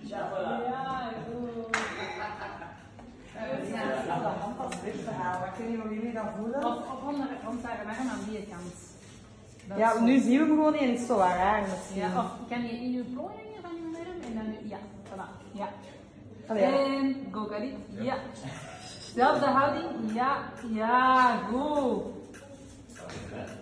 Ja, goed. Ja, de hand als terug te halen. Ik weet niet hoe jullie dat voelen. Of handzagen arm aan die kant. Ja, nu zien we hem gewoon niet en is zo raar misschien. Ja, of kan je in je plooi hangen van je arm en dan, ja, voilà. Ja. Allee, ja. En go Karit. Ja. Zelfde houding. Ja, ja, goed.